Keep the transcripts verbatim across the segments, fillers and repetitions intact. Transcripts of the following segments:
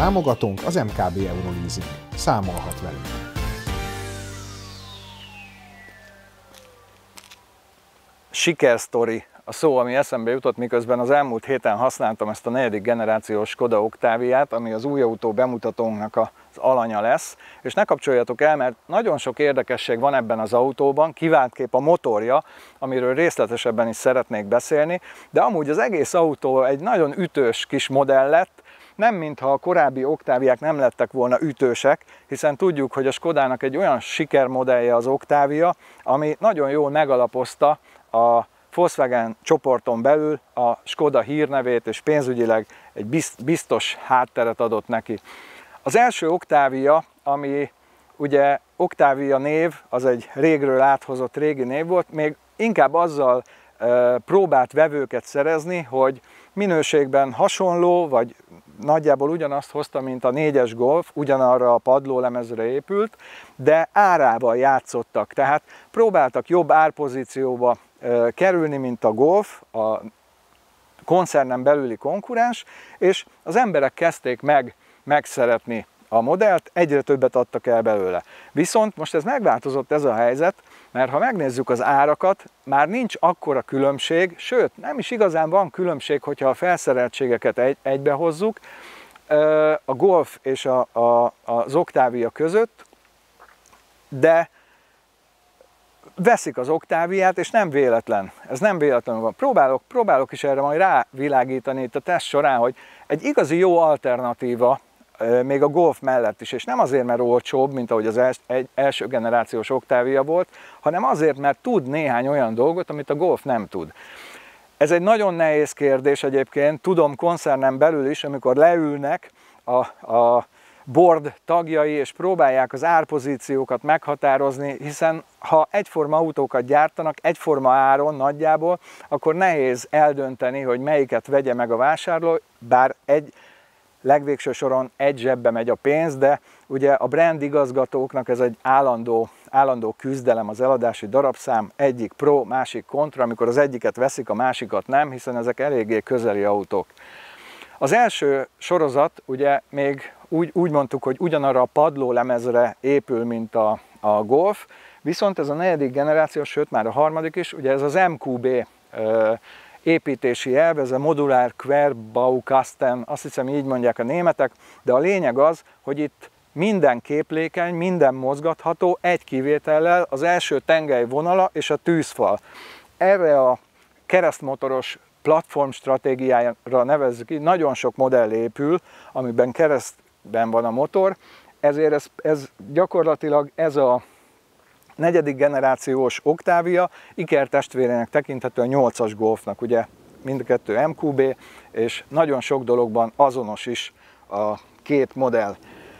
Támogatónk az em ká bé Euroleasing. Számolhat velünk! Sikersztori a szó, ami eszembe jutott, miközben az elmúlt héten használtam ezt a negyedik generációs Skoda Octaviát, ami az új autó bemutatónknak az alanya lesz. És ne kapcsoljatok el, mert nagyon sok érdekesség van ebben az autóban, kiváltképp a motorja, amiről részletesebben is szeretnék beszélni, de amúgy az egész autó egy nagyon ütős kis modell lett, nem mintha a korábbi Octaviák nem lettek volna ütősek, hiszen tudjuk, hogy a Skodának egy olyan sikermodellje az Octavia, ami nagyon jól megalapozta a Volkswagen csoporton belül a Skoda hírnevét, és pénzügyileg egy biztos hátteret adott neki. Az első Octavia, ami ugye Octavia név, az egy régről áthozott régi név volt, még inkább azzal e, próbált vevőket szerezni, hogy minőségben hasonló, vagy nagyjából ugyanazt hozta, mint a négyes Golf, ugyanarra a padlólemezre épült, de árával játszottak, tehát próbáltak jobb árpozícióba e, kerülni, mint a Golf, a koncernen belüli konkurens, és az emberek kezdték meg megszeretni a modellt, egyre többet adtak el belőle. Viszont most ez megváltozott ez a helyzet, mert ha megnézzük az árakat, már nincs akkora különbség, sőt, nem is igazán van különbség, hogyha a felszereltségeket egy, egybe hozzuk a Golf és a, a, az Octavia között, de veszik az Octaviát, és nem véletlen. Ez nem véletlenül van. Próbálok, próbálok is erre majd rávilágítani itt a teszt során, hogy egy igazi jó alternatíva még a Golf mellett is, és nem azért, mert olcsóbb, mint ahogy az els, egy, első generációs Octavia volt, hanem azért, mert tud néhány olyan dolgot, amit a Golf nem tud. Ez egy nagyon nehéz kérdés egyébként, tudom koncernen belül is, amikor leülnek a, a board tagjai, és próbálják az árpozíciókat meghatározni, hiszen ha egyforma autókat gyártanak, egyforma áron nagyjából, akkor nehéz eldönteni, hogy melyiket vegye meg a vásárló, bár egy legvégső soron egy zsebbe megy a pénz, de ugye a brand igazgatóknak ez egy állandó, állandó küzdelem, az eladási darabszám, egyik pro, másik kontra, amikor az egyiket veszik, a másikat nem, hiszen ezek eléggé közeli autók. Az első sorozat ugye még úgy, úgy mondtuk, hogy ugyanarra a padlólemezre épül, mint a, a Golf, viszont ez a negyedik generáció, sőt már a harmadik is, ugye ez az em kú bé ö, építési elv, ez a Modular Querbaukasten, azt hiszem így mondják a németek, de a lényeg az, hogy itt minden képlékeny, minden mozgatható, egy kivétellel, az első tengely vonala és a tűzfal. Erre a keresztmotoros platform stratégiára nevezzük így, nagyon sok modell épül, amiben keresztben van a motor, ezért ez, ez gyakorlatilag ez a negyedik generációs Octavia ikertestvérének tekinthető a nyolcas Golfnak, ugye mind a kettő em kú bé, és nagyon sok dologban azonos is a két modell.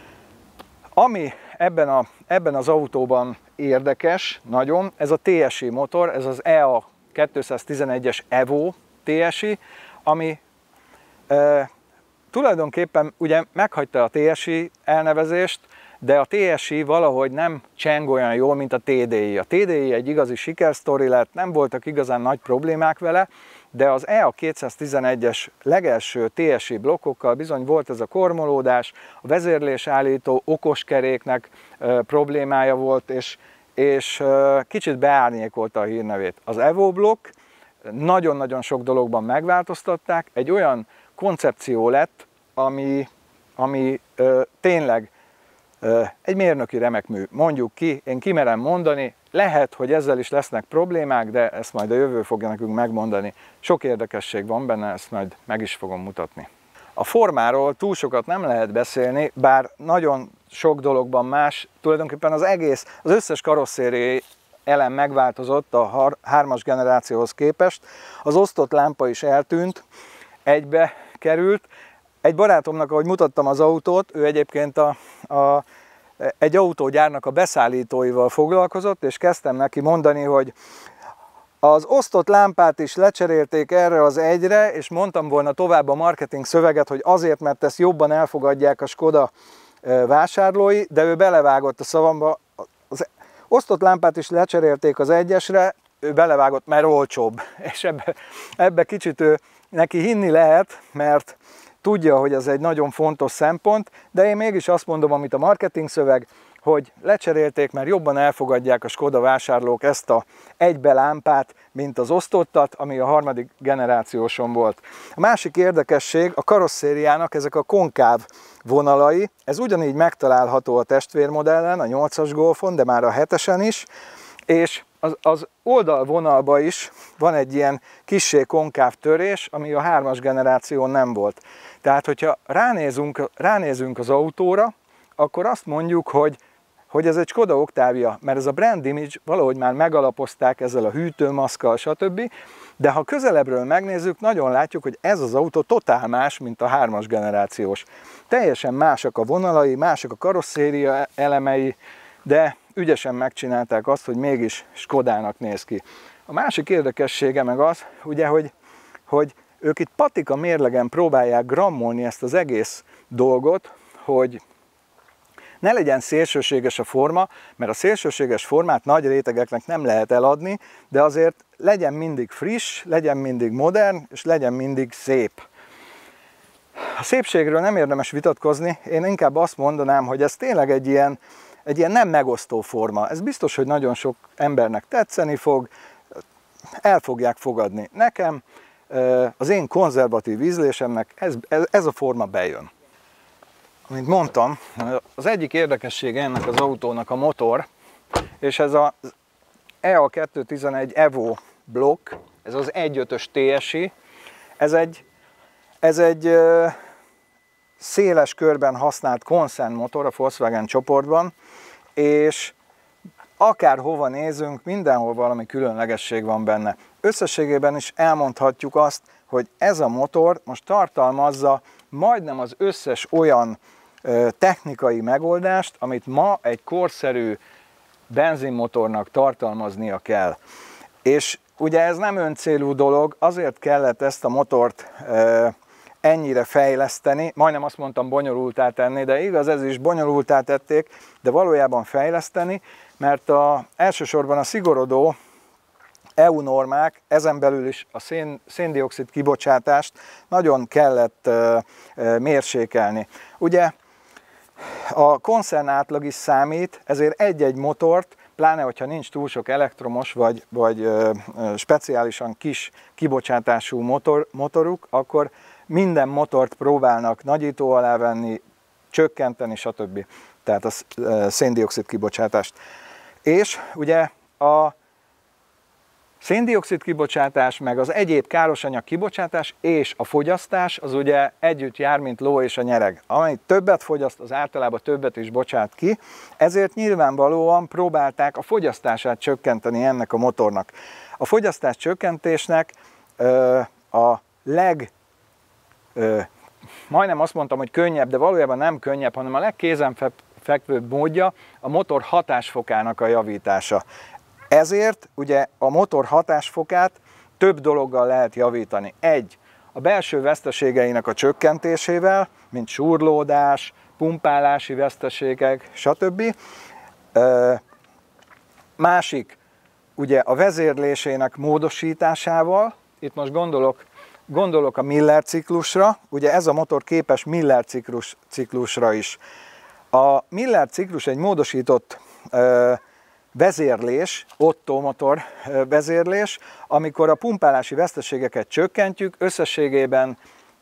Ami ebben, a, ebben az autóban érdekes, nagyon, ez a té es i motor, ez az e á kétszáztizenegyes Evo té es i, ami e, tulajdonképpen ugye meghagyta a té es i elnevezést, de a té es i valahogy nem cseng olyan jól, mint a té dé i. A té dé i egy igazi sikersztori lett, nem voltak igazán nagy problémák vele, de az e á kétszáztizenegyes legelső té es i blokkokkal bizony volt ez a kormolódás, a vezérlésállító okoskeréknek e, problémája volt, és, és e, kicsit beárnyékolta a hírnevét. Az Evo blokk nagyon-nagyon sok dologban megváltoztatták, egy olyan koncepció lett, ami, ami e, tényleg egy mérnöki remekmű, mondjuk ki, én kimerem mondani, lehet, hogy ezzel is lesznek problémák, de ezt majd a jövő fogja nekünk megmondani. Sok érdekesség van benne, ezt majd meg is fogom mutatni. A formáról túl sokat nem lehet beszélni, bár nagyon sok dologban más, tulajdonképpen az egész, az összes karosszériai elem megváltozott a hármas generációhoz képest, az osztott lámpa is eltűnt, egybe került. Egy barátomnak, ahogy mutattam az autót, ő egyébként a, a, egy autógyárnak a beszállítóival foglalkozott, és kezdtem neki mondani, hogy az osztott lámpát is lecserélték erre az egyre, és mondtam volna tovább a marketing szöveget, hogy azért, mert ezt jobban elfogadják a Skoda vásárlói, de ő belevágott a szavamba. Az osztott lámpát is lecserélték az egyesre, ő belevágott, mert olcsóbb. És ebbe, ebbe kicsit ő, neki hinni lehet, mert tudja, hogy ez egy nagyon fontos szempont, de én mégis azt mondom, amit a marketing szöveg, hogy lecserélték, mert jobban elfogadják a Skoda vásárlók ezt a egybe lámpát, mint az osztottat, ami a harmadik generációson volt. A másik érdekesség a karosszériának ezek a konkáv vonalai, ez ugyanígy megtalálható a testvérmodellen, a nyolcas Golfon, de már a hetesen is, és az, az oldalvonalban is van egy ilyen kissé konkáv törés, ami a hármas generáción nem volt. Tehát, hogyha ránézünk, ránézünk az autóra, akkor azt mondjuk, hogy hogy ez egy Skoda Octavia, mert ez a brand image valahogy már megalapozták ezzel a hűtőmaszkkal, stb. De ha közelebbről megnézzük, nagyon látjuk, hogy ez az autó totál más, mint a hármas generációs. Teljesen másak a vonalai, mások a karosszéria elemei, de ügyesen megcsinálták azt, hogy mégis Skodának néz ki. A másik érdekessége meg az, ugye, hogy, hogy ők itt patika mérlegen próbálják grammolni ezt az egész dolgot, hogy ne legyen szélsőséges a forma, mert a szélsőséges formát nagy rétegeknek nem lehet eladni, de azért legyen mindig friss, legyen mindig modern, és legyen mindig szép. A szépségről nem érdemes vitatkozni, én inkább azt mondanám, hogy ez tényleg egy ilyen, egy ilyen nem megosztó forma. Ez biztos, hogy nagyon sok embernek tetszeni fog, el fogják fogadni. Nekem, az én konzervatív ízlésemnek ez, ez, ez a forma bejön. Mint mondtam, az egyik érdekessége ennek az autónak a motor, és ez az E A kétszáztizenegy Evo blokk, ez az egy ötös té es i, ez egy, ez egy ö, széles körben használt Concern motor a Volkswagen csoportban, és akárhova nézünk, mindenhol valami különlegesség van benne. Összességében is elmondhatjuk azt, hogy ez a motor most tartalmazza majdnem az összes olyan technikai megoldást, amit ma egy korszerű benzinmotornak tartalmaznia kell. És ugye ez nem öncélú dolog, azért kellett ezt a motort ennyire fejleszteni, majdnem azt mondtam bonyolultá tenni, de igaz, ez is bonyolultá tették, de valójában fejleszteni, mert a, elsősorban a szigorodó é u normák, ezen belül is a szén, széndioxid kibocsátást nagyon kellett uh, uh, mérsékelni. Ugye a koncern átlag is számít, ezért egy-egy motort, pláne hogyha nincs túl sok elektromos vagy, vagy uh, uh, speciálisan kis kibocsátású motor, motoruk, akkor minden motort próbálnak nagyító alá venni, csökkenteni, stb. Tehát a uh, széndioxid kibocsátást. És ugye a széndioxid kibocsátás, meg az egyéb károsanyag kibocsátás és a fogyasztás az ugye együtt jár, mint ló és a nyereg. Amelyik többet fogyaszt, az általában többet is bocsát ki, ezért nyilvánvalóan próbálták a fogyasztását csökkenteni ennek a motornak. A fogyasztás csökkentésnek ö, a leg, ö, majdnem azt mondtam, hogy könnyebb, de valójában nem könnyebb, hanem a legkézenfekvőbb módja a motor hatásfokának a javítása. Ezért ugye a motor hatásfokát több dologgal lehet javítani. Egy, a belső veszteségeinek a csökkentésével, mint súrlódás, pumpálási veszteségek, stb. Másik, ugye a vezérlésének módosításával, itt most gondolok, gondolok a Miller ciklusra, ugye ez a motor képes Miller ciklus, ciklusra is. A Miller ciklus egy módosított vezérlés, Otto motor vezérlés, amikor a pumpálási veszteségeket csökkentjük, összességében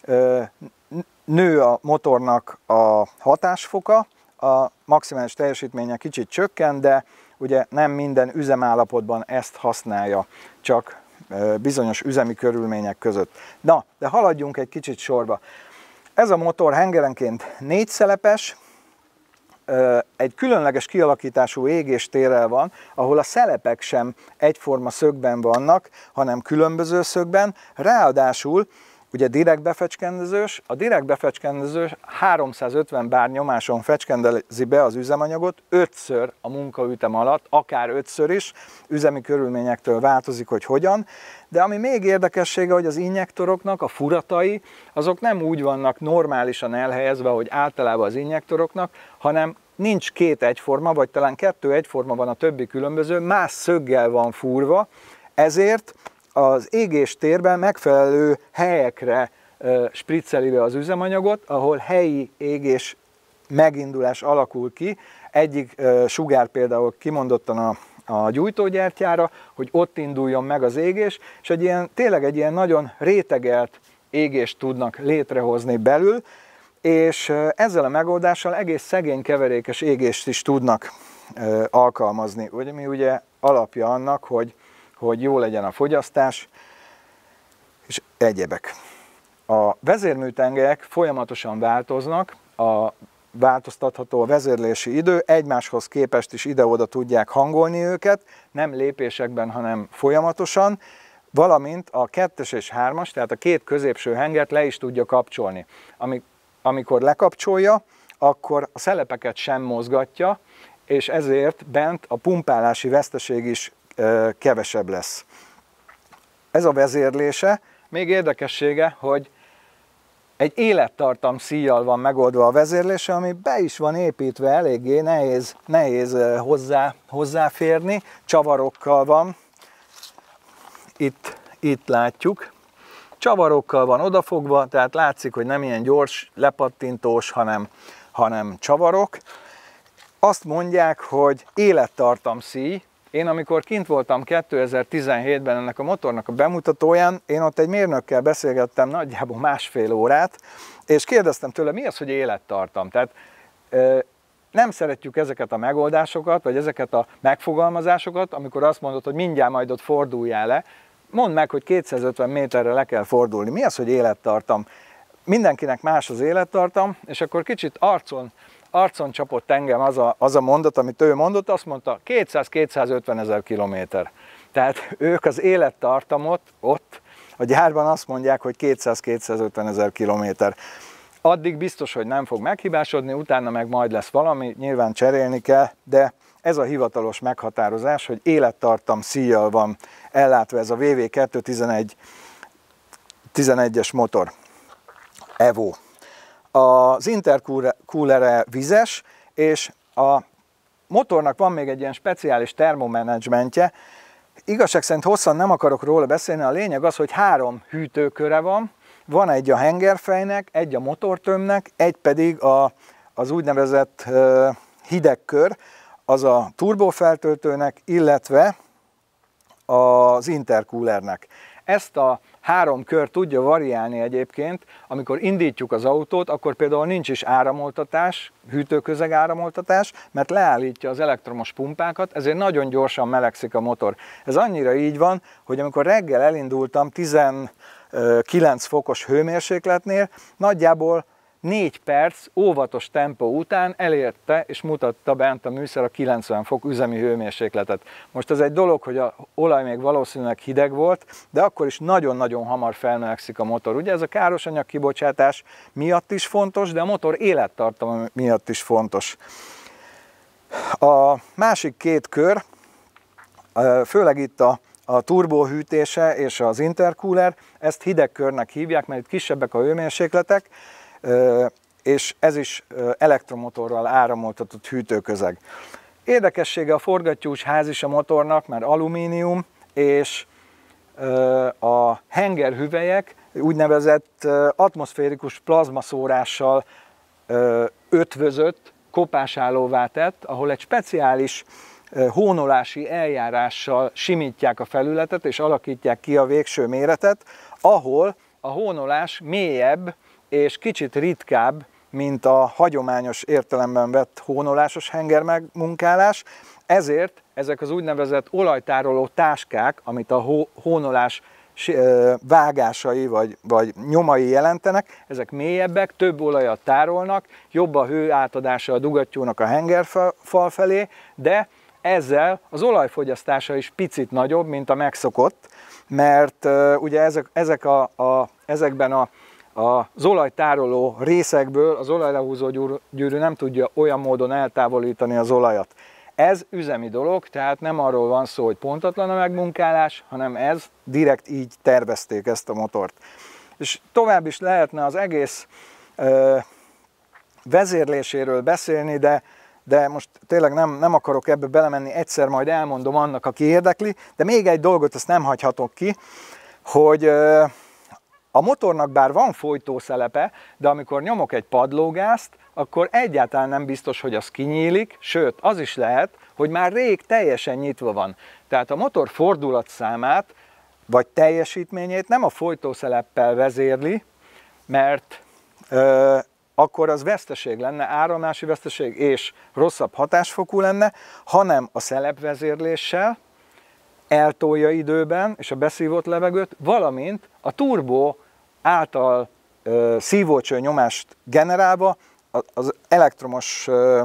nő a motornak a hatásfoka, a maximális teljesítménye kicsit csökken, de ugye nem minden üzemállapotban ezt használja, csak bizonyos üzemi körülmények között. Na, de haladjunk egy kicsit sorba. Ez a motor hengerenként négy szelepes, egy különleges kialakítású égéstérrel van, ahol a szelepek sem egyforma szögben vannak, hanem különböző szögben, ráadásul ugye direkt befecskendezős, a direkt befecskendezős háromszázötven bár nyomáson fecskendezi be az üzemanyagot, ötször a munkaütem alatt, akár ötször is, üzemi körülményektől változik, hogy hogyan, de ami még érdekessége, hogy az injektoroknak a furatai, azok nem úgy vannak normálisan elhelyezve, hogy általában az injektoroknak, hanem nincs két egyforma, vagy talán kettő egyforma van, a többi különböző, más szöggel van fúrva, ezért az égéstérben megfelelő helyekre spricceli be az üzemanyagot, ahol helyi égés megindulás alakul ki. Egyik sugár például kimondottan a, a gyújtógyertyára, hogy ott induljon meg az égés, és egy ilyen, tényleg egy ilyen nagyon rétegelt égést tudnak létrehozni belül, és ezzel a megoldással egész szegény keverékes égést is tudnak alkalmazni. Ugye, mi ugye alapja annak, hogy, hogy jó legyen a fogyasztás, és egyebek. A vezérműtengelyek folyamatosan változnak, a változtatható a vezérlési idő, egymáshoz képest is ide-oda tudják hangolni őket, nem lépésekben, hanem folyamatosan, valamint a kettes és hármas, tehát a két középső hengert le is tudja kapcsolni. Amikor lekapcsolja, akkor a szelepeket sem mozgatja, és ezért bent a pumpálási veszteség is kevesebb lesz. Ez a vezérlése. Még érdekessége, hogy egy élettartam szíjjal van megoldva a vezérlése, ami be is van építve, eléggé nehéz, nehéz hozzá, hozzáférni, csavarokkal van, itt, itt látjuk, csavarokkal van odafogva, tehát látszik, hogy nem ilyen gyors, lepattintós, hanem, hanem csavarok. Azt mondják, hogy élettartam szíj. Én amikor kint voltam kétezer-tizenhétben ennek a motornak a bemutatóján, én ott egy mérnökkel beszélgettem nagyjából másfél órát, és kérdeztem tőle, mi az, hogy élettartam? Tehát nem szeretjük ezeket a megoldásokat, vagy ezeket a megfogalmazásokat, amikor azt mondod, hogy mindjárt majd ott forduljál le. Mondd meg, hogy kétszázötven méterre le kell fordulni. Mi az, hogy élettartam? Mindenkinek más az élettartam, és akkor kicsit arcon, arcon csapott engem az a, az a mondat, amit ő mondott, azt mondta, kétszáz-kétszázötven ezer kilométer. Tehát ők az élettartamot ott a gyárban azt mondják, hogy kétszáz-kétszázötven ezer kilométer. Addig biztos, hogy nem fog meghibásodni, utána meg majd lesz valami, nyilván cserélni kell, de ez a hivatalos meghatározás, hogy élettartam szíjjal van ellátva ez a vé vé kettőszáztizenegy tizenegyes motor, Evo. Az intercoolere vizes, és a motornak van még egy ilyen speciális termomenedzsmentje. Igazság szerint hosszan nem akarok róla beszélni, a lényeg az, hogy három hűtőköre van, van egy a hengerfejnek, egy a motortömnek, egy pedig a, az úgynevezett uh, hidegkör, az a turbófeltöltőnek, illetve az intercoolernek. Ezt a három kör tudja variálni egyébként, amikor indítjuk az autót, akkor például nincs is áramoltatás, hűtőközeg áramoltatás, mert leállítja az elektromos pumpákat, ezért nagyon gyorsan melegszik a motor. Ez annyira így van, hogy amikor reggel elindultam tizenkilenc fokos hőmérsékletnél, nagyjából négy perc óvatos tempó után elérte és mutatta bent a műszer a kilencven fok üzemi hőmérsékletet. Most ez egy dolog, hogy az olaj még valószínűleg hideg volt, de akkor is nagyon-nagyon hamar felmelegszik a motor. Ugye ez a károsanyag kibocsátás miatt is fontos, de a motor élettartama miatt is fontos. A másik két kör, főleg itt a a turbóhűtése és az intercooler, ezt hidegkörnek hívják, mert itt kisebbek a hőmérsékletek, és ez is elektromotorral áramoltatott hűtőközeg. Érdekessége a forgattyús ház is a motornak, mert alumínium, és a hengerhüvelyek úgynevezett atmoszférikus plazmaszórással ötvözött, kopásállóvá tett, ahol egy speciális hónolási eljárással simítják a felületet és alakítják ki a végső méretet, ahol a hónolás mélyebb és kicsit ritkább, mint a hagyományos értelemben vett hónolásos henger megmunkálás, ezért ezek az úgynevezett olajtároló táskák, amit a hó, hónolás vágásai vagy, vagy nyomai jelentenek, ezek mélyebbek, több olajat tárolnak, jobb a hő átadása a dugattyúnak a hengerfal felé, de ezzel az olajfogyasztása is picit nagyobb, mint a megszokott, mert uh, ugye ezek, ezek a, a, ezekben a, a, az olajtároló részekből az olajlehúzó gyűrű nem tudja olyan módon eltávolítani az olajat. Ez üzemi dolog, tehát nem arról van szó, hogy pontatlan a megmunkálás, hanem ez direkt így tervezték ezt a motort. És tovább is lehetne az egész uh, vezérléséről beszélni, de de most tényleg nem, nem akarok ebbe belemenni, egyszer majd elmondom annak, aki érdekli, de még egy dolgot ezt nem hagyhatok ki, hogy a A motornak bár van folytószelepe, de amikor nyomok egy padlógázt, akkor egyáltalán nem biztos, hogy az kinyílik, sőt, az is lehet, hogy már rég teljesen nyitva van. Tehát a motor fordulatszámát vagy teljesítményét nem a folytószeleppel vezérli, mert ö, akkor az veszteség lenne, áramlási veszteség és rosszabb hatásfokú lenne, hanem a szelepvezérléssel eltolja időben és a beszívott levegőt, valamint a turbó által ö, szívócső nyomást generálva az elektromos ö,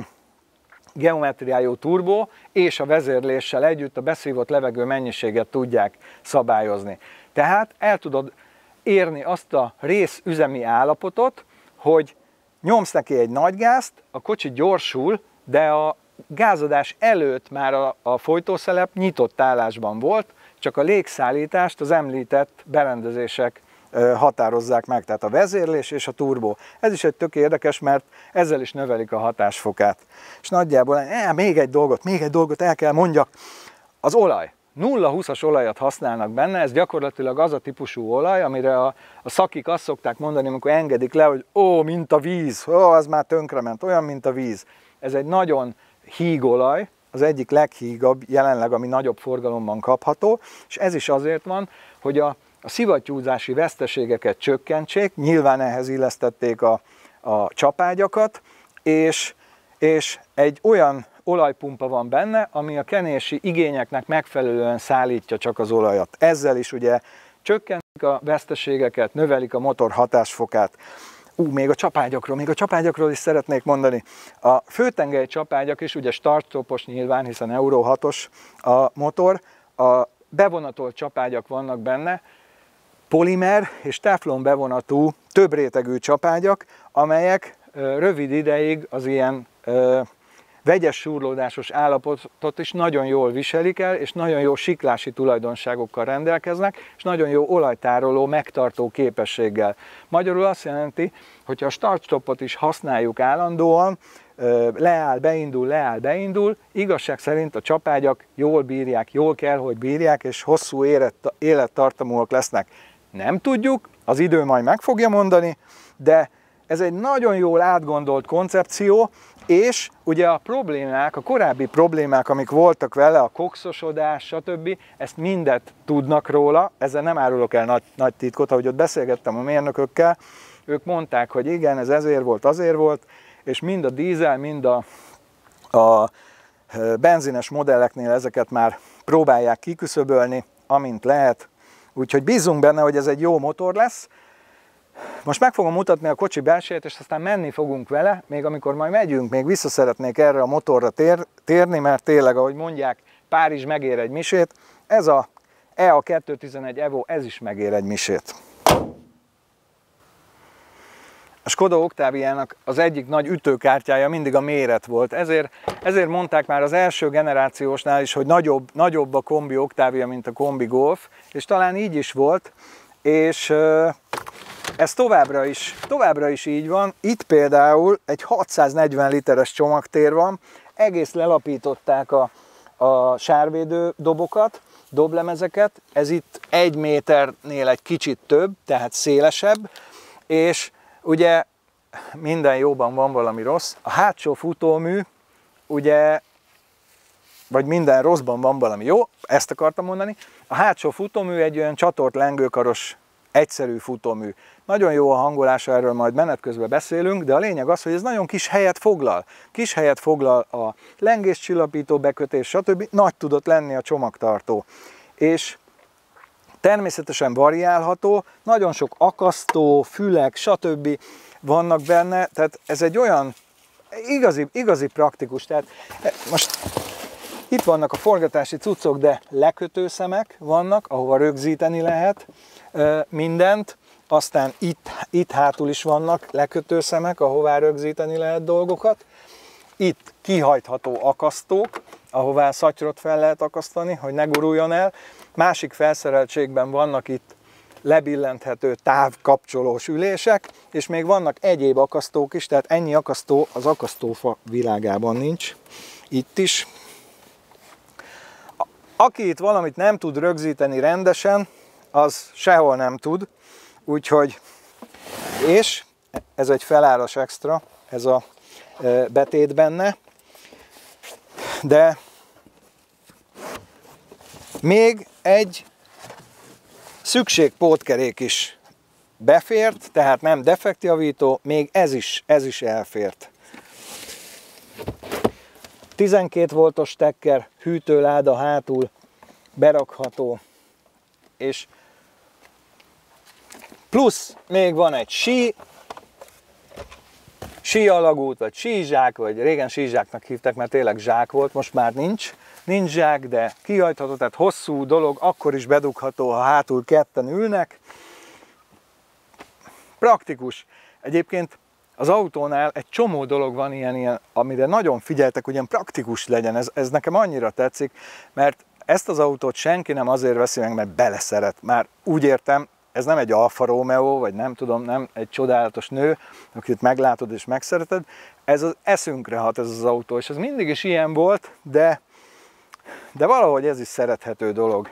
geometriájú turbó és a vezérléssel együtt a beszívott levegő mennyiséget tudják szabályozni. Tehát el tudod érni azt a részüzemi állapotot, hogy nyomsz neki egy nagy gázt, a kocsi gyorsul, de a gázadás előtt már a, a folytószelep nyitott állásban volt, csak a légszállítást az említett berendezések határozzák meg, tehát a vezérlés és a turbó. Ez is egy tök érdekes, mert ezzel is növelik a hatásfokát. És nagyjából, eh, még egy dolgot, még egy dolgot el kell mondjak, az olaj. nulla húszas olajat használnak benne, ez gyakorlatilag az a típusú olaj, amire a, a szakik azt szokták mondani, amikor engedik le, hogy ó, mint a víz, ó, az már tönkrement, olyan, mint a víz. Ez egy nagyon híg olaj, az egyik leghígabb jelenleg, ami nagyobb forgalomban kapható, és ez is azért van, hogy a a szivattyúzási veszteségeket csökkentsék, nyilván ehhez illesztették a, a csapágyakat, és, és egy olyan olajpumpa van benne, ami a kenési igényeknek megfelelően szállítja csak az olajat. Ezzel is ugye csökkentik a veszteségeket, növelik a motor hatásfokát. Ú, még a csapágyakról, még a csapágyakról is szeretnék mondani. A főtengely csapágyak is ugye start-stopos nyilván, hiszen Euro hatos a motor, a bevonatolt csapágyak vannak benne, polimer és teflon bevonatú, több rétegű csapágyak, amelyek rövid ideig az ilyen ö, vegyes súrlódásos állapotot is nagyon jól viselik el, és nagyon jó siklási tulajdonságokkal rendelkeznek, és nagyon jó olajtároló, megtartó képességgel. Magyarul azt jelenti, hogy ha a start-stopot is használjuk állandóan, leáll, beindul, leáll, beindul, igazság szerint a csapágyak jól bírják, jól kell, hogy bírják, és hosszú élettartamúak lesznek. Nem tudjuk, az idő majd meg fogja mondani, de ez egy nagyon jól átgondolt koncepció, és ugye a problémák, a korábbi problémák, amik voltak vele, a kokszosodás, stb., ezt mindet tudnak róla, ezzel nem árulok el nagy, nagy titkot, ahogy ott beszélgettem a mérnökökkel, ők mondták, hogy igen, ez ezért volt, azért volt, és mind a dízel, mind a, a benzines modelleknél ezeket már próbálják kiküszöbölni, amint lehet. Úgyhogy bízunk benne, hogy ez egy jó motor lesz. Most meg fogom mutatni a kocsi belsejét, és aztán menni fogunk vele, még amikor majd megyünk, még vissza szeretnék erre a motorra tér, térni, mert tényleg, ahogy mondják, Párizs megér egy misét. Ez a E A kettőszáztizenegy Evo, ez is megér egy misét. A Skoda Octaviának az egyik nagy ütőkártyája mindig a méret volt, ezért, ezért mondták már az első generációsnál is, hogy nagyobb, nagyobb a kombi Octavia, mint a kombi Golf, és talán így is volt, és ez továbbra is, továbbra is így van. Itt például egy hatszáznegyven literes csomagtér van, egész lelapították a, a sárvédő dobokat, doblemezeket, ez itt egy méternél egy kicsit több, tehát szélesebb, és ugye minden jóban van valami rossz. A hátsó futómű, ugye, vagy minden rosszban van valami jó, ezt akartam mondani. A hátsó futómű egy olyan csatort lengőkaros, egyszerű futómű. Nagyon jó a hangolása, erről majd menet közben beszélünk, de a lényeg az, hogy ez nagyon kis helyet foglal. Kis helyet foglal a lengéscsillapító bekötés, stb. Nagy tudott lenni a csomagtartó. És természetesen variálható, nagyon sok akasztó, fülek, stb. Vannak benne, tehát ez egy olyan igazi, igazi praktikus. Tehát most itt vannak a forgatási cuccok, de lekötőszemek vannak, ahova rögzíteni lehet mindent. Aztán itt, itt hátul is vannak lekötőszemek, ahová rögzíteni lehet dolgokat. Itt kihajtható akasztók, ahová szatyrot fel lehet akasztani, hogy ne guruljon el. Másik felszereltségben vannak itt lebillenthető távkapcsolós ülések, és még vannak egyéb akasztók is, tehát ennyi akasztó az akasztófa világában nincs. Itt is. Aki itt valamit nem tud rögzíteni rendesen, az sehol nem tud. Úgyhogy, és ez egy feláras extra, ez a betét benne, de még egy szükségpótkerék is befért, tehát nem defektjavító, még ez is, ez is elfért. tizenkét voltos tekker, hűtőláda hátul, berakható, és plusz még van egy sí, sí alagút, vagy sízsák, vagy régen sízsáknak hívták, mert tényleg zsák volt, most már nincs. Nincs zsák, de kihajtható, tehát hosszú dolog, akkor is bedugható, ha hátul ketten ülnek. Praktikus. Egyébként az autónál egy csomó dolog van ilyen, ilyen amire nagyon figyeltek, hogy ilyen praktikus legyen. Ez, ez nekem annyira tetszik, mert ezt az autót senki nem azért veszi meg, mert beleszeret. Már úgy értem, ez nem egy Alfa Romeo, vagy nem tudom, nem egy csodálatos nő, akit meglátod és megszereted. Ez az eszünkre hat ez az autó, és ez mindig is ilyen volt, de, de valahogy ez is szerethető dolog.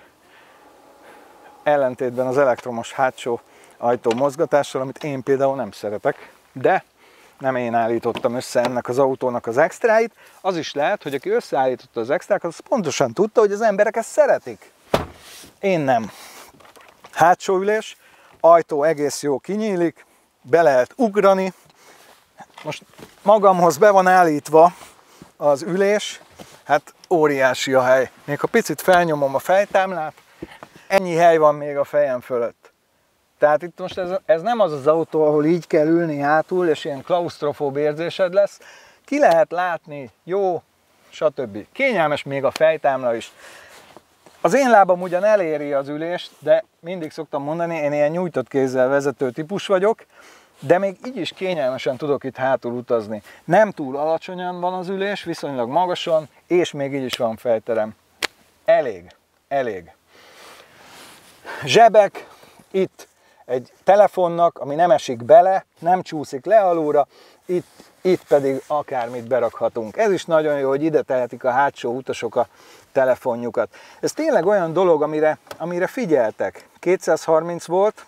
Ellentétben az elektromos hátsó ajtó mozgatással, amit én például nem szeretek, de nem én állítottam össze ennek az autónak az extráit. Az is lehet, hogy aki összeállította az extrákat, az pontosan tudta, hogy az emberek ezt szeretik. Én nem. Hátsó ülés, ajtó egész jó kinyílik, be lehet ugrani. Most magamhoz be van állítva az ülés, hát óriási a hely. Még ha picit felnyomom a fejtámlát, ennyi hely van még a fejem fölött. Tehát itt most ez, ez nem az az autó, ahol így kell ülni hátul, és ilyen klausztrofób érzésed lesz. Ki lehet látni, jó, stb. Kényelmes még a fejtámla is. Az én lábam ugyan eléri az ülést, de mindig szoktam mondani, én ilyen nyújtott kézzel vezető típus vagyok, de még így is kényelmesen tudok itt hátul utazni. Nem túl alacsonyan van az ülés, viszonylag magasan, és még így is van fejterem. Elég, elég. Zsebek, itt egy telefonnak, ami nem esik bele, nem csúszik le alulra, itt, itt pedig akármit berakhatunk. Ez is nagyon jó, hogy ide tehetik a hátsó utasok a telefonjukat. Ez tényleg olyan dolog, amire, amire figyeltek. kétszázharminc volt,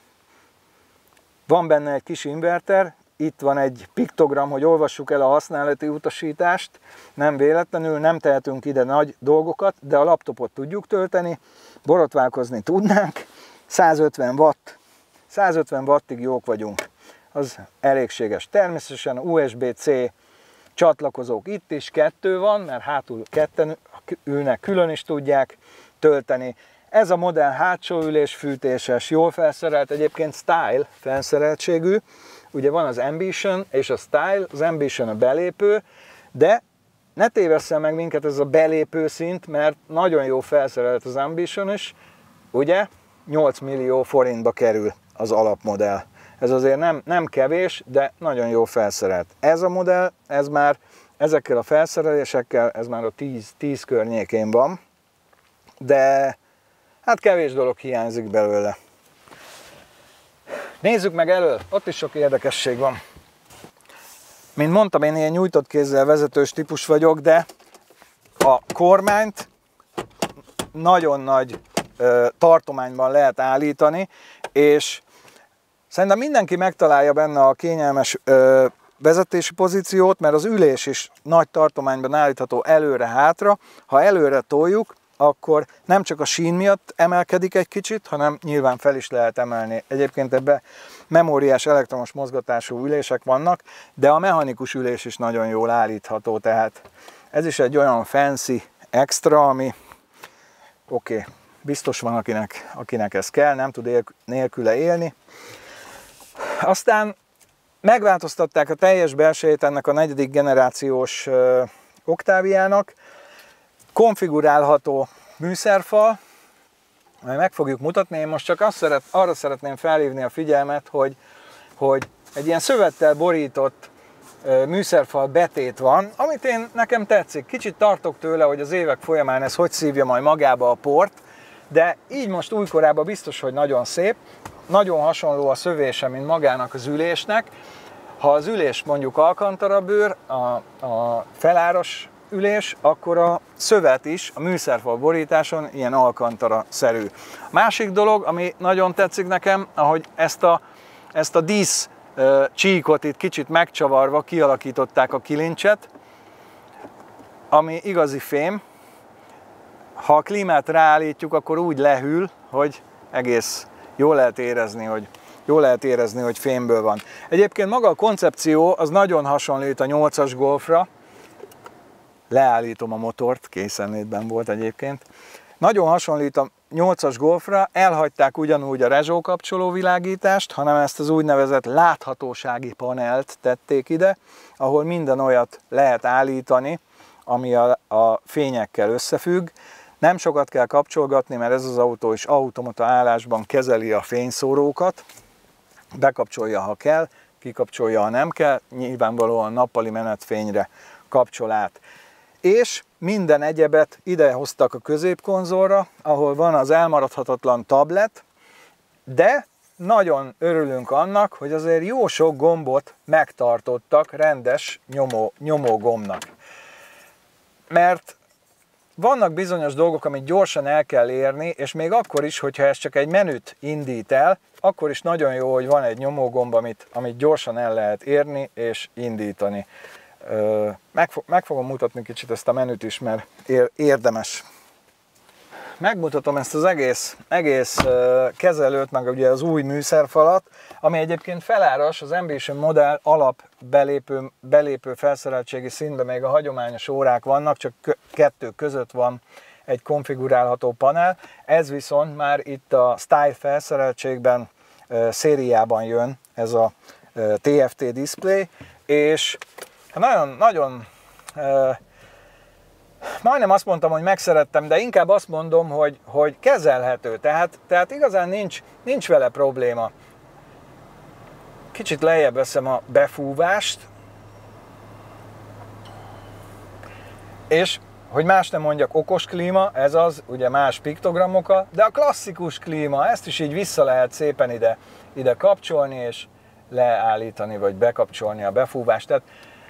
van benne egy kis inverter, itt van egy piktogram, hogy olvassuk el a használati utasítást, nem véletlenül, nem tehetünk ide nagy dolgokat, de a laptopot tudjuk tölteni, borotválkozni tudnánk, százötven watt, százötven wattig jók vagyunk, az elégséges. Természetesen u es bé-C csatlakozók itt is, kettő van, mert hátul ketten ülnek, külön is tudják tölteni. Ez a modell hátsó ülés fűtéses, jól felszerelt, egyébként Style felszereltségű. Ugye van az Ambition és a Style, az Ambition a belépő, de ne tévesszen meg minket ez a belépő szint, mert nagyon jó felszerelt az Ambition is, ugye nyolc millió forintba kerül az alapmodell. Ez azért nem, nem kevés, de nagyon jó felszerelt. Ez a modell, ez már ezekkel a felszerelésekkel, ez már a tíz környékén van, de hát kevés dolog hiányzik belőle. Nézzük meg elől, ott is sok érdekesség van. Mint mondtam, én ilyen nyújtott kézzel vezetős típus vagyok, de a kormányt nagyon nagy ö, tartományban lehet állítani, és szerintem mindenki megtalálja benne a kényelmes ö, vezetési pozíciót, mert az ülés is nagy tartományban állítható előre-hátra. Ha előre toljuk, akkor nem csak a sín miatt emelkedik egy kicsit, hanem nyilván fel is lehet emelni. Egyébként ebben memóriás elektromos mozgatású ülések vannak, de a mechanikus ülés is nagyon jól állítható, tehát ez is egy olyan fancy extra, ami oké, okay, biztos van, akinek, akinek ez kell, nem tud nélküle élni. Aztán megváltoztatták a teljes belsejét ennek a negyedik generációs uh, Octaviának, konfigurálható műszerfal, majd meg fogjuk mutatni. Én most csak azt szeret, arra szeretném felhívni a figyelmet, hogy, hogy egy ilyen szövettel borított uh, műszerfal betét van, amit én nekem tetszik. Kicsit tartok tőle, hogy az évek folyamán ez hogy szívja majd magába a port, de így most újkorában biztos, hogy nagyon szép. Nagyon hasonló a szövése, mint magának az ülésnek. Ha az ülés mondjuk alkantara bőr, a, a feláras ülés, akkor a szövet is a műszerfal borításon ilyen alkantara-szerű. Másik dolog, ami nagyon tetszik nekem, ahogy ezt a ezt a dísz csíkot itt kicsit megcsavarva kialakították a kilincset, ami igazi fém. Ha a klímát ráállítjuk, akkor úgy lehűl, hogy egész jól lehet érezni, hogy, jól lehet érezni, hogy fémből van. Egyébként maga a koncepció az nagyon hasonlít a nyolcas Golfra. Leállítom a motort, készenlétben volt egyébként. Nagyon hasonlít a nyolcas Golfra, elhagyták ugyanúgy a rezsó kapcsoló világítást, hanem ezt az úgynevezett láthatósági panelt tették ide, ahol minden olyat lehet állítani, ami a, a fényekkel összefügg. Nem sokat kell kapcsolgatni, mert ez az autó is automata állásban kezeli a fényszórókat, bekapcsolja, ha kell, kikapcsolja, ha nem kell, nyilvánvalóan nappali menetfényre kapcsol át. És minden egyebet ide hoztak a középkonzolra, ahol van az elmaradhatatlan tablet, de nagyon örülünk annak, hogy azért jó sok gombot megtartottak rendes nyomó, nyomógombnak. Mert vannak bizonyos dolgok, amit gyorsan el kell érni, és még akkor is, hogyha ez csak egy menüt indít el, akkor is nagyon jó, hogy van egy nyomógomb, amit, amit gyorsan el lehet érni és indítani. Meg, meg fogom mutatni kicsit ezt a menüt is, mert érdemes. Megmutatom ezt az egész, egész kezelőt, meg ugye az új műszerfalat, ami egyébként feláras, az Ambition modell alap belépő, belépő felszereltségi szintben még a hagyományos órák vannak, csak kettő között van egy konfigurálható panel. Ez viszont már itt a Style felszereltségben, szériában jön ez a té ef té display, és nagyon, nagyon majdnem azt mondtam, hogy megszerettem, de inkább azt mondom, hogy, hogy kezelhető, tehát, tehát igazán nincs, nincs vele probléma. Kicsit lejjebb veszem a befúvást, és hogy más nem mondjak, okos klíma, ez az, ugye más piktogramokkal, de a klasszikus klíma, ezt is így vissza lehet szépen ide, ide kapcsolni, és leállítani, vagy bekapcsolni a befúvást. Tehát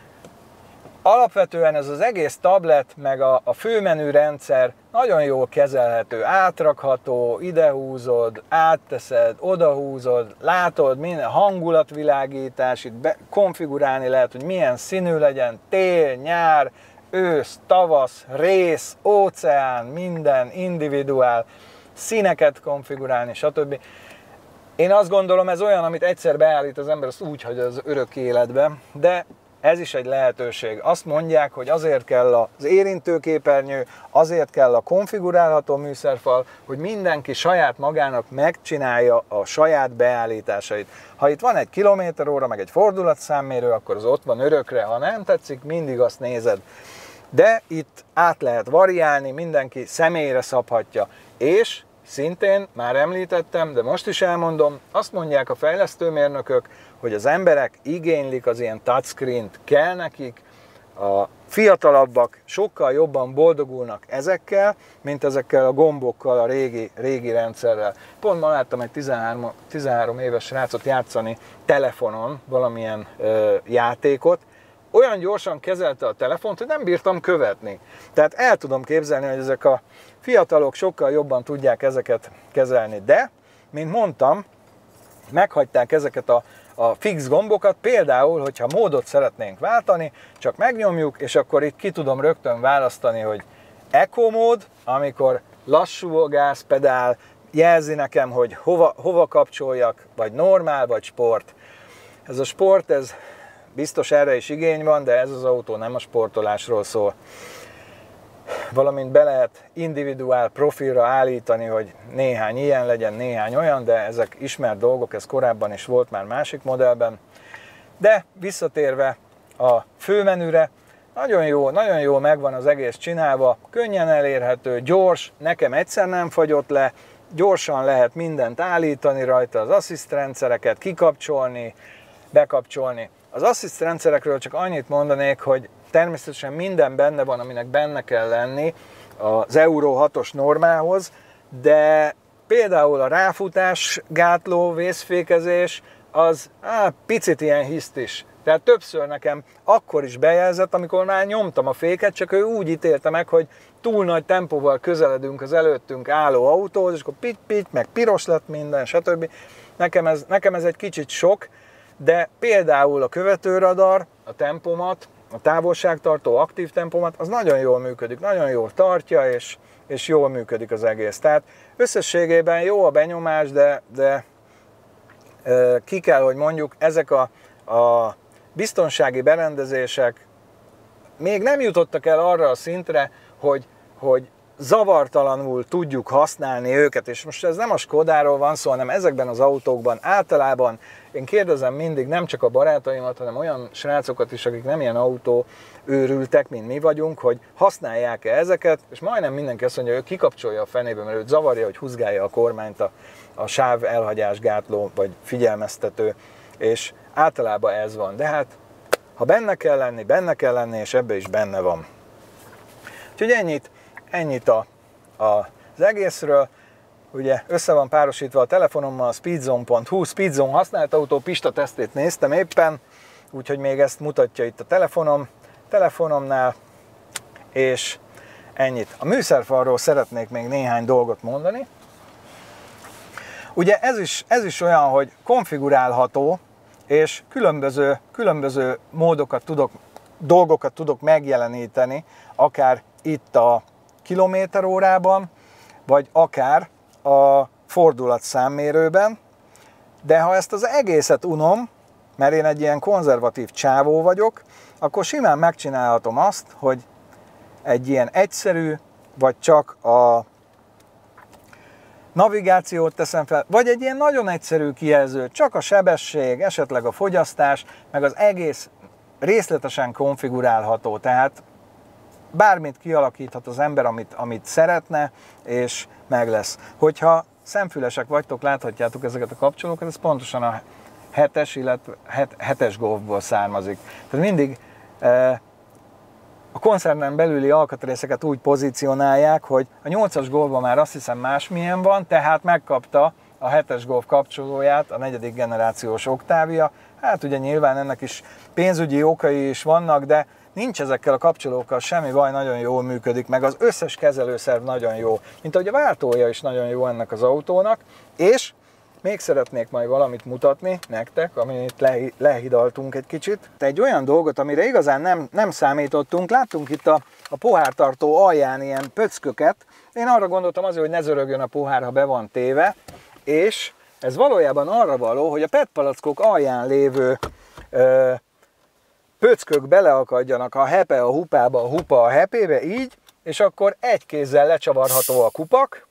alapvetően ez az egész tablet, meg a, a főmenü rendszer nagyon jól kezelhető, átrakható, idehúzod, átteszed, odahúzod, látod, minden hangulatvilágítás, itt be, konfigurálni lehet, hogy milyen színű legyen, tél, nyár, ősz, tavasz, rész, óceán, minden individuál, színeket konfigurálni, stb. Én azt gondolom, ez olyan, amit egyszer beállít az ember, azt úgy hagy az örök életbe, de ez is egy lehetőség. Azt mondják, hogy azért kell az érintőképernyő, azért kell a konfigurálható műszerfal, hogy mindenki saját magának megcsinálja a saját beállításait. Ha itt van egy kilométeróra, meg egy fordulatszámmérő, akkor az ott van örökre, ha nem tetszik, mindig azt nézed. De itt át lehet variálni, mindenki személyre szabhatja, és szintén már említettem, de most is elmondom, azt mondják a fejlesztőmérnökök, hogy az emberek igénylik az ilyen touchscreen-t, kell nekik, a fiatalabbak sokkal jobban boldogulnak ezekkel, mint ezekkel a gombokkal, a régi, régi rendszerrel. Pont ma láttam egy tizenhárom, tizenhárom éves srácot játszani telefonon valamilyen ö, játékot, olyan gyorsan kezelte a telefont, hogy nem bírtam követni. Tehát el tudom képzelni, hogy ezek a fiatalok sokkal jobban tudják ezeket kezelni, de, mint mondtam, meghagyták ezeket a, a fix gombokat, például, hogyha módot szeretnénk váltani, csak megnyomjuk, és akkor itt ki tudom rögtön választani, hogy Eco mód, amikor lassú a gázpedál, jelzi nekem, hogy hova, hova kapcsoljak, vagy normál, vagy sport. Ez a sport, ez biztos erre is igény van, de ez az autó nem a sportolásról szól. Valamint be lehet individuál profilra állítani, hogy néhány ilyen legyen, néhány olyan, de ezek ismert dolgok, ez korábban is volt már másik modellben. De visszatérve a főmenüre, nagyon jó, nagyon jó megvan az egész csinálva, könnyen elérhető, gyors, nekem egyszer nem fagyott le, gyorsan lehet mindent állítani rajta, az assist rendszereket kikapcsolni, bekapcsolni. Az assist rendszerekről csak annyit mondanék, hogy természetesen minden benne van, aminek benne kell lenni az Euro hatos normához, de például a ráfutás, gátló, vészfékezés, az á, picit ilyen hisztis. Tehát többször nekem akkor is bejelzett, amikor már nyomtam a féket, csak ő úgy ítélte meg, hogy túl nagy tempóval közeledünk az előttünk álló autóhoz, és akkor pit-pit, meg piros lett minden, stb. Nekem ez, nekem ez egy kicsit sok, de például a követőradar, a tempomat, a távolságtartó aktív tempomat, az nagyon jól működik, nagyon jól tartja, és, és jól működik az egész. Tehát összességében jó a benyomás, de, de e, ki kell, hogy mondjuk, ezek a, a biztonsági berendezések még nem jutottak el arra a szintre, hogy, hogy zavartalanul tudjuk használni őket, és most ez nem a Skodáról van szó, hanem ezekben az autókban általában én kérdezem mindig nem csak a barátaimat, hanem olyan srácokat is, akik nem ilyen autó őrültek, mint mi vagyunk, hogy használják-e ezeket, és majdnem mindenki azt mondja, hogy ő kikapcsolja a fenébe, mert őt zavarja, hogy húzgálja a kormányt a, a sáv elhagyás gátló, vagy figyelmeztető, és általában ez van. De hát, ha benne kell lenni, benne kell lenni, és ebbe is benne van. Úgyhogy ennyit, ennyit a, a, az egészről. Ugye össze van párosítva a telefonommal, a speedzone pont hu, Speedzone használt autó Pista tesztét néztem éppen, úgyhogy még ezt mutatja itt a telefonom, telefonomnál, és ennyit. A műszerfalról szeretnék még néhány dolgot mondani. Ugye ez is, ez is olyan, hogy konfigurálható, és különböző, különböző módokat tudok, dolgokat tudok megjeleníteni, akár itt a kilométerórában, vagy akár a fordulatszámmérőben, de ha ezt az egészet unom, mert én egy ilyen konzervatív csávó vagyok, akkor simán megcsinálhatom azt, hogy egy ilyen egyszerű, vagy csak a navigációt teszem fel, vagy egy ilyen nagyon egyszerű kijelző, csak a sebesség, esetleg a fogyasztás, meg az egész részletesen konfigurálható, tehát bármit kialakíthat az ember, amit, amit szeretne, és meg lesz. Hogyha szemfülesek vagytok, láthatjátok ezeket a kapcsolókat, ez pontosan a hetes, illetve hetes Golfból származik. Tehát mindig e, a koncernen belüli alkatrészeket úgy pozícionálják, hogy a nyolcas Golfban már azt hiszem másmilyen van, tehát megkapta a hetes Golf kapcsolóját a negyedik generációs Octavia. Hát ugye nyilván ennek is pénzügyi okai is vannak, de nincs ezekkel a kapcsolókkal semmi baj, nagyon jól működik, meg az összes kezelőszerv nagyon jó, mint ahogy a váltója is nagyon jó ennek az autónak, és még szeretnék majd valamit mutatni nektek, amit le, lehidaltunk egy kicsit. Egy olyan dolgot, amire igazán nem, nem számítottunk, láttunk itt a, a pohártartó alján ilyen pöcköket, én arra gondoltam azért, hogy ne zörögjön a pohár, ha be van téve, és ez valójában arra való, hogy a pé é té palackok alján lévő ö, pöckök beleakadjanak a hepe a hupába, a hupa a hepébe, így, és akkor egy kézzel lecsavarható a kupak,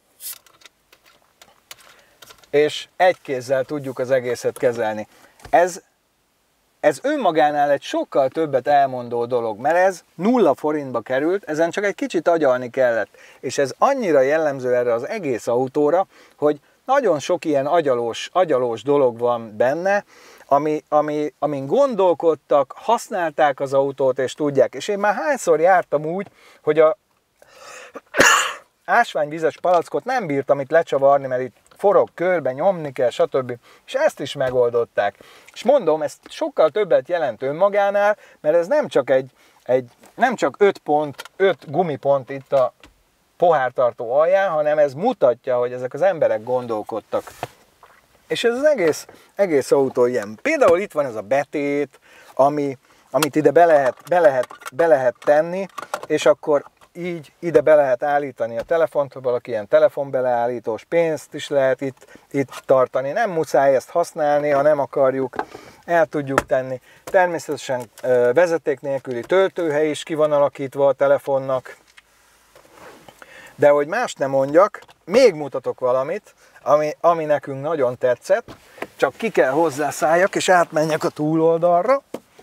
és egy kézzel tudjuk az egészet kezelni. Ez, ez önmagánál egy sokkal többet elmondó dolog, mert ez nulla forintba került, ezen csak egy kicsit agyalni kellett. És ez annyira jellemző erre az egész autóra, hogy nagyon sok ilyen agyalós, agyalós dolog van benne, ami, ami, amin gondolkodtak, használták az autót, és tudják. És én már hányszor jártam úgy, hogy a ásványvizes palackot nem bírtam itt lecsavarni, mert itt forog körbe, nyomni kell, stb. És ezt is megoldották. És mondom, ez sokkal többet jelent önmagánál, mert ez nem csak egy, egy nem csak öt pont, öt gumipont itt a pohártartó alján, hanem ez mutatja, hogy ezek az emberek gondolkodtak. És ez az egész, egész autó ilyen. Például itt van ez a betét, ami, amit ide be lehet, be, lehet, be lehet tenni, és akkor így ide be lehet állítani a telefont, ha valaki ilyen telefonbeleállítós, pénzt is lehet itt, itt tartani. Nem muszáj ezt használni, ha nem akarjuk, el tudjuk tenni. Természetesen vezeték nélküli töltőhely is ki van alakítva a telefonnak. De hogy más nem mondjak, még mutatok valamit, ami, ami nekünk nagyon tetszett, csak ki kell hozzá szálljak, és átmenjek a túloldalra.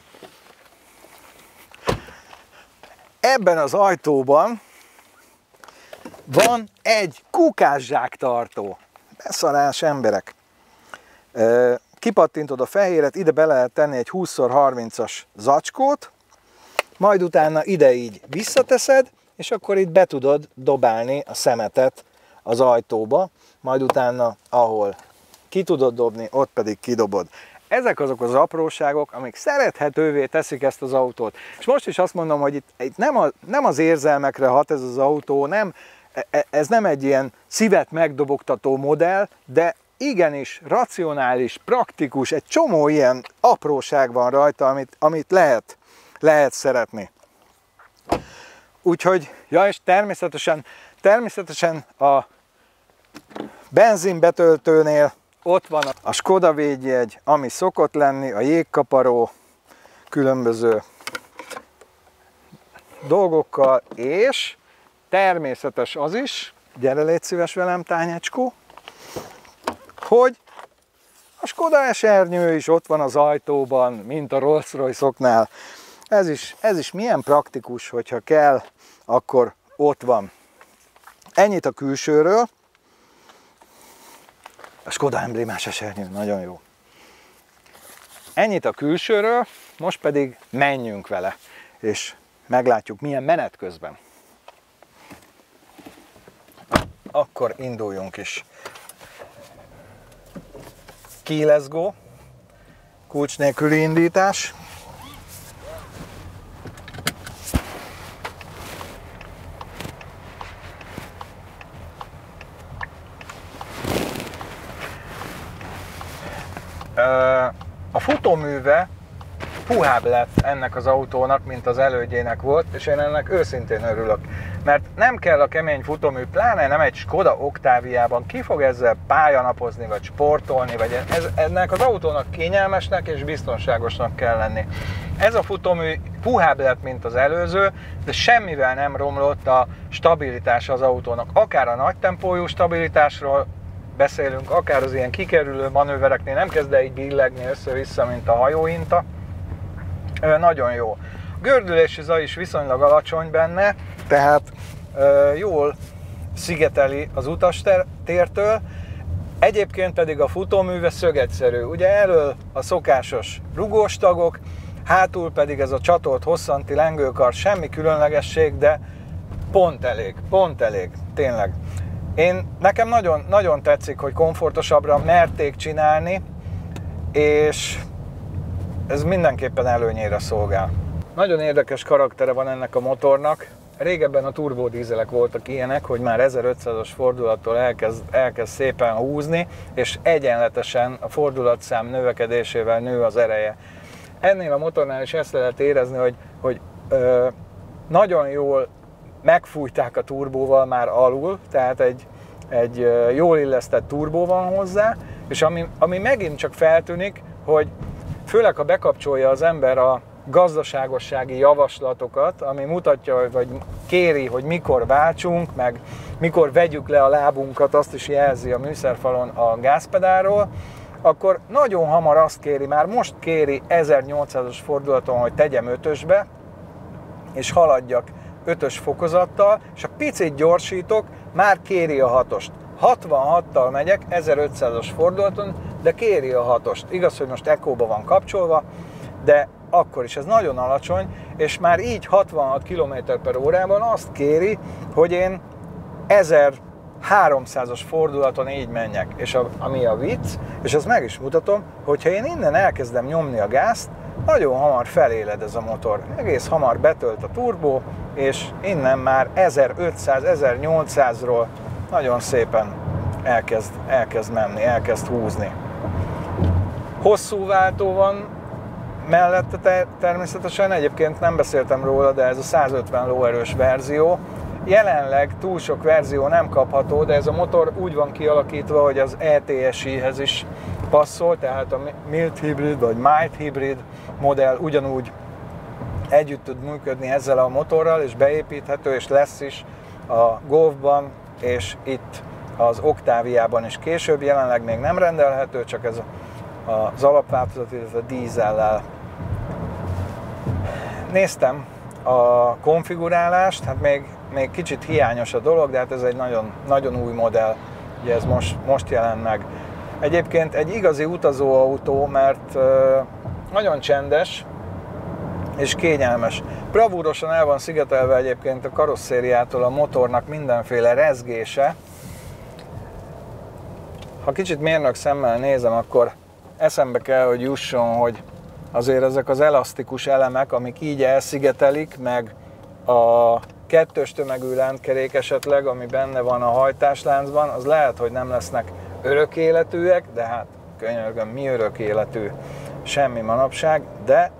Ebben az ajtóban van egy kukászsáktartó. Beszarás emberek. Kipattintod a fehéret, ide be lehet tenni egy húsz szor harmincas zacskót, majd utána ide így visszateszed, és akkor itt be tudod dobálni a szemetet az ajtóba, majd utána, ahol ki tudod dobni, ott pedig kidobod. Ezek azok az apróságok, amik szerethetővé teszik ezt az autót. És most is azt mondom, hogy itt, itt nem, a, nem az érzelmekre hat ez az autó, nem, ez nem egy ilyen szívet megdobogtató modell, de igenis racionális, praktikus, egy csomó ilyen apróság van rajta, amit, amit lehet, lehet szeretni. Úgyhogy, ja, és természetesen, természetesen a benzinbetöltőnél ott van a Skoda védjegy, ami szokott lenni, a jégkaparó, különböző dolgokkal, és természetes az is, gyere légy szíves velem, tányecskó, hogy a Skoda esernyő is ott van az ajtóban, mint a Rolls-Royce-oknál. Ez is, ez is milyen praktikus, hogyha kell, akkor ott van. Ennyit a külsőről. A Skoda emblémás esernyő, nagyon jó. Ennyit a külsőről, most pedig menjünk vele, és meglátjuk, milyen menet közben. Akkor induljunk is. Key, let's go. Kulcs nélküli indítás. A futóműve puhább lett ennek az autónak, mint az elődjének volt, és én ennek őszintén örülök. Mert nem kell a kemény futómű, pláne nem egy Skoda Octaviában, ki fog ezzel pályanapozni, vagy sportolni, vagy ez, ennek az autónak kényelmesnek és biztonságosnak kell lenni. Ez a futómű puhább lett, mint az előző, de semmivel nem romlott a stabilitása az autónak. Akár a nagy tempójú stabilitásról beszélünk, akár az ilyen kikerülő manővereknél nem kezd el így billegni össze-vissza, mint a hajóinta. Nagyon jó. A gördülési zaj is viszonylag alacsony benne, tehát jól szigeteli az utastértől, egyébként pedig a futóműve szögegyszerű. Ugye elől a szokásos rugós tagok, hátul pedig ez a csatolt hosszanti lengőkar, semmi különlegesség, de pont elég, pont elég, tényleg. Én, nekem nagyon, nagyon tetszik, hogy komfortosabbra merték csinálni, és ez mindenképpen előnyére szolgál. Nagyon érdekes karaktere van ennek a motornak. Régebben a turbódízelek voltak ilyenek, hogy már ezerötszázas fordulattól elkezd, elkezd szépen húzni, és egyenletesen a fordulatszám növekedésével nő az ereje. Ennél a motornál is ezt lehet érezni, hogy, hogy ö, nagyon jól megfújták a turbóval már alul, tehát egy, egy jól illesztett turbó van hozzá, és ami, ami megint csak feltűnik, hogy főleg ha bekapcsolja az ember a gazdaságossági javaslatokat, ami mutatja, vagy kéri, hogy mikor váltsunk, meg mikor vegyük le a lábunkat, azt is jelzi a műszerfalon a gázpedálról, akkor nagyon hamar azt kéri, már most kéri ezernyolcszázas fordulaton, hogy tegyem ötösbe, és haladjak ötös fokozattal, és ha picit gyorsítok, már kéri a hatost. hatvanhattal megyek ezerötszázas fordulaton, de kéri a hatost. Igaz, hogy most ekóba van kapcsolva, de akkor is ez nagyon alacsony, és már így hatvanhat kilométer per órában azt kéri, hogy én ezerháromszázas fordulaton így menjek. És a, ami a vicc, és ezt meg is mutatom, hogyha én innen elkezdem nyomni a gázt, nagyon hamar feléled ez a motor. Egész hamar betölt a turbó, és innen már ezerötszáz-ezernyolcszázról nagyon szépen elkezd, elkezd menni, elkezd húzni. Hosszú váltó van mellette természetesen, egyébként nem beszéltem róla, de ez a százötven lóerős verzió. Jelenleg túl sok verzió nem kapható, de ez a motor úgy van kialakítva, hogy az E T S I-hez is passzol, tehát a mild hybrid vagy mild hybrid modell ugyanúgy együtt tud működni ezzel a motorral, és beépíthető, és lesz is a Golfban, és itt az Octaviában is később, jelenleg még nem rendelhető, csak ez az alapváltozat, illetve a dízellel. Néztem a konfigurálást, hát még, még kicsit hiányos a dolog, de hát ez egy nagyon, nagyon új modell, ugye ez most, most jelent meg. Egyébként egy igazi utazóautó, mert nagyon csendes és kényelmes. Bravúrosan el van szigetelve egyébként a karosszériától a motornak mindenféle rezgése. Ha kicsit mérnök szemmel nézem, akkor eszembe kell, hogy jusson, hogy azért ezek az elasztikus elemek, amik így elszigetelik, meg a kettős tömegű lántkerék esetleg, ami benne van a hajtásláncban, az lehet, hogy nem lesznek örök életűek, de hát könyörgöm, mi örök életű? Semmi manapság, de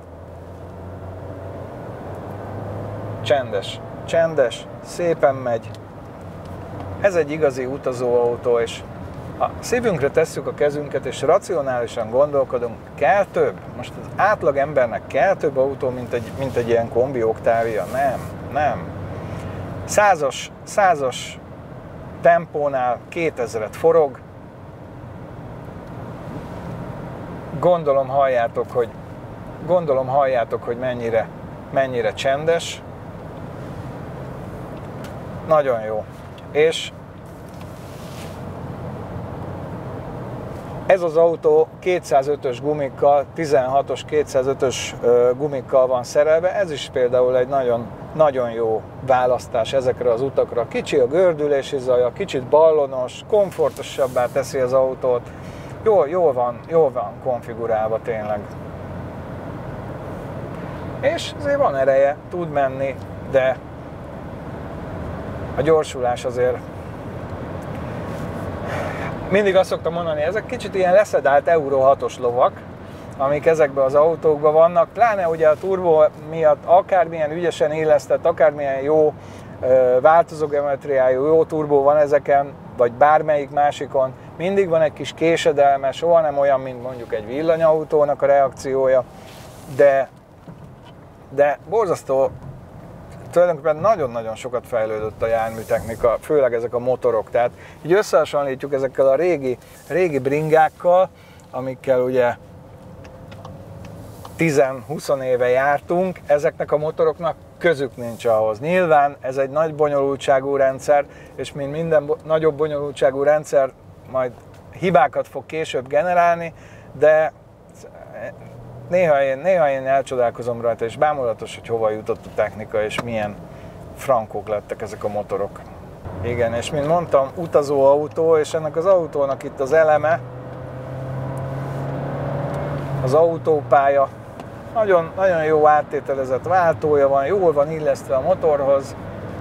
csendes, csendes, szépen megy. Ez egy igazi utazóautó, és ha szívünkre tesszük a kezünket, és racionálisan gondolkodunk, kell több? Most az átlag embernek kell több autó, mint egy, mint egy ilyen kombi Octavia? Nem, nem. Százas, százas tempónál kétezret forog. Gondolom halljátok, hogy, gondolom halljátok, hogy mennyire, mennyire csendes. Nagyon jó. És ez az autó kétszázötös gumikkal, tizenhatos kétszázötös gumikkal van szerelve, ez is például egy nagyon, nagyon jó választás ezekre az utakra. Kicsi a gördülési zaja, kicsit ballonos, komfortosabbá teszi az autót, jól, jól, van, jól van konfigurálva tényleg. És azért van ereje, tud menni, de a gyorsulás azért... Mindig azt szoktam mondani, ezek kicsit ilyen leszedált Euro hatos lovak, amik ezekben az autókban vannak, pláne ugye a turbo miatt akármilyen ügyesen illesztett, akármilyen jó változógeometriájú, jó turbó van ezeken, vagy bármelyik másikon, mindig van egy kis késedelme, soha nem olyan, mint mondjuk egy villanyautónak a reakciója, de, de borzasztó, tulajdonképpen nagyon-nagyon sokat fejlődött a járműtechnika, főleg ezek a motorok. Tehát így összehasonlítjuk ezekkel a régi, régi bringákkal, amikkel ugye tíz-húsz éve jártunk, ezeknek a motoroknak közük nincs ahhoz. Nyilván ez egy nagy bonyolultságú rendszer, és mint minden nagyobb bonyolultságú rendszer majd hibákat fog később generálni, de Néha én, néha én elcsodálkozom rajta, és bámulatos, hogy hova jutott a technika, és milyen frankók lettek ezek a motorok. Igen, és mint mondtam, utazóautó, és ennek az autónak itt az eleme, az autópálya, nagyon, nagyon jó áttételezett váltója van, jól van illesztve a motorhoz.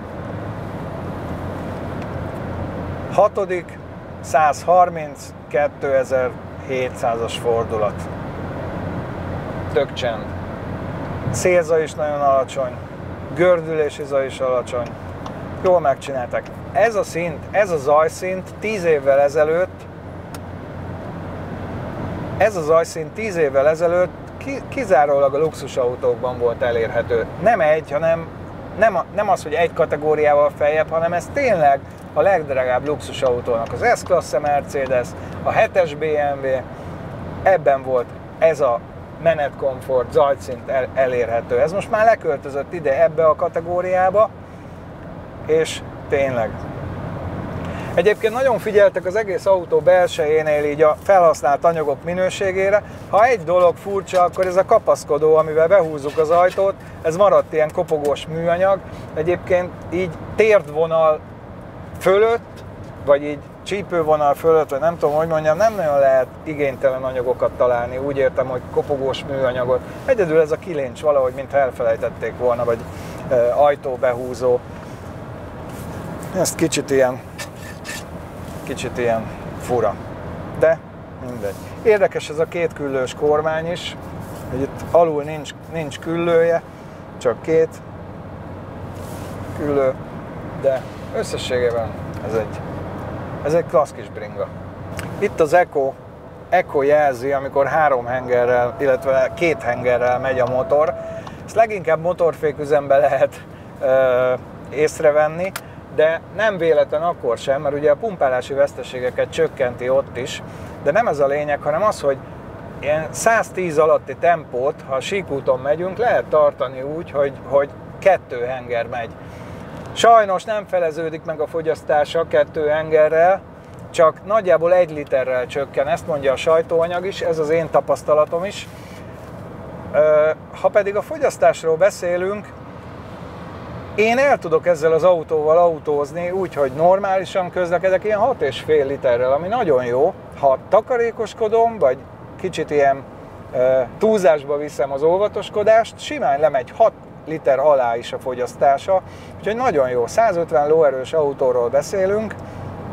Hatodik, százharminc, kétezer-hétszázas fordulat. Tök csend. Szélzaj is nagyon alacsony, gördülési zaj is alacsony. Jól megcsinálták. Ez a szint, ez a zajszint tíz évvel ezelőtt, ez a zajszint tíz évvel ezelőtt kizárólag a luxusautókban volt elérhető. Nem egy, hanem nem, nem az, hogy egy kategóriával feljebb, hanem ez tényleg a legdrágább luxusautónak az S-klasse Mercedes, a hetes bé em vé, ebben volt ez a menetkomfort, zajszint el, elérhető. Ez most már leköltözött ide ebbe a kategóriába, és tényleg. Egyébként nagyon figyeltek az egész autó belsejénél így a felhasznált anyagok minőségére. Ha egy dolog furcsa, akkor ez a kapaszkodó, amivel behúzzuk az ajtót, ez maradt ilyen kopogós műanyag. Egyébként így térdvonal fölött, vagy így csípővonal fölött, vagy nem tudom, hogy mondjam, nem nagyon lehet igénytelen anyagokat találni. Úgy értem, hogy kopogós műanyagot. Egyedül ez a kilincs valahogy, mintha elfelejtették volna, vagy e, ajtóbehúzó. Ez kicsit ilyen, kicsit ilyen fura, de mindegy. Érdekes ez a két küllős kormány is, hogy itt alul nincs, nincs küllője, csak két küllő, de összességében ez egy Ez egy klassz kis bringa. Itt az Eco, Eco jelzi, amikor három hengerrel, illetve két hengerrel megy a motor. Ezt leginkább motorféküzembe lehet ö, észrevenni, de nem véletlen akkor sem, mert ugye a pumpálási veszteségeket csökkenti ott is, de nem ez a lényeg, hanem az, hogy ilyen száztíz alatti tempót, ha síkúton megyünk, lehet tartani úgy, hogy, hogy kettő henger megy. Sajnos nem feleződik meg a fogyasztása kettő hengerrel, csak nagyjából egy literrel csökken, ezt mondja a sajtóanyag is, ez az én tapasztalatom is. Ha pedig a fogyasztásról beszélünk, én el tudok ezzel az autóval autózni úgy, hogy normálisan közlekedek ilyen hat és fél literrel, ami nagyon jó. Ha takarékoskodom, vagy kicsit ilyen túlzásba viszem az óvatoskodást, simán lemegy hat liter alá is a fogyasztása, úgyhogy nagyon jó. százötven lóerős autóról beszélünk,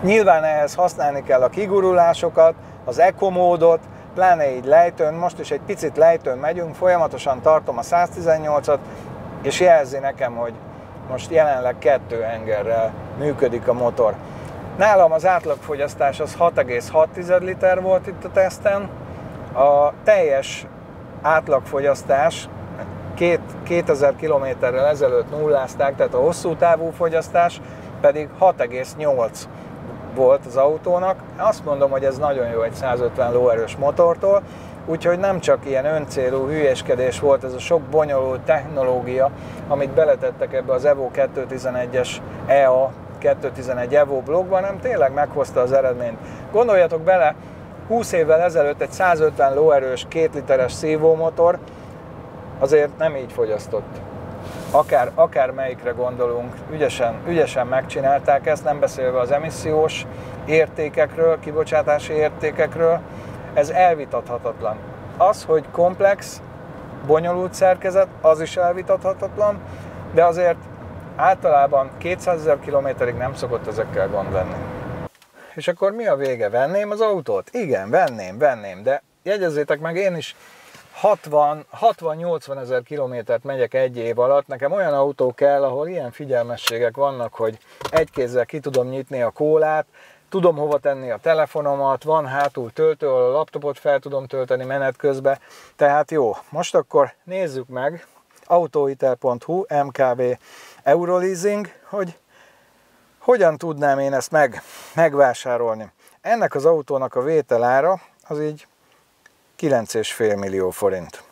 Nyilván ehhez használni kell a kigurulásokat, az Eco módot, pláne így lejtőn, most is egy picit lejtőn megyünk, folyamatosan tartom a száztizennyolcat, és jelzi nekem, hogy most jelenleg kettő hengerrel működik a motor. Nálam az átlagfogyasztás az hat egész hat liter volt itt a teszten, a teljes átlagfogyasztás kétezer kilométerrel ezelőtt nullázták, tehát a hosszú távú fogyasztás pedig hat egész nyolc volt az autónak. Azt mondom, hogy ez nagyon jó egy százötven lóerős motortól, úgyhogy nem csak ilyen öncélú hülyéskedés volt ez a sok bonyolult technológia, amit beletettek ebbe az Evo kétszáztizenegyes E A kétszáztizenegy Evo blogban, hanem tényleg meghozta az eredményt. Gondoljatok bele, húsz évvel ezelőtt egy százötven lóerős, két literes szívómotor azért nem így fogyasztott. Akár, akár melyikre gondolunk, ügyesen, ügyesen megcsinálták ezt, nem beszélve az emissziós értékekről, kibocsátási értékekről, ez elvitathatatlan. Az, hogy komplex, bonyolult szerkezet, az is elvitathatatlan, de azért általában kétszázezer kilométerig nem szokott ezekkel gond lenni. És akkor mi a vége? Venném az autót? Igen, venném, venném, de jegyezzétek meg, én is hatvan-nyolcvan ezer kilométert megyek egy év alatt. Nekem olyan autó kell, ahol ilyen figyelmességek vannak, hogy egy kézzel ki tudom nyitni a kólát, tudom hova tenni a telefonomat, van hátul töltő, ahol a laptopot fel tudom tölteni menet közben. Tehát jó, most akkor nézzük meg autóhitel pont hu em ká bé Euroleasing, hogy hogyan tudnám én ezt meg, megvásárolni. Ennek az autónak a vételára az így kilenc egész öt millió forint.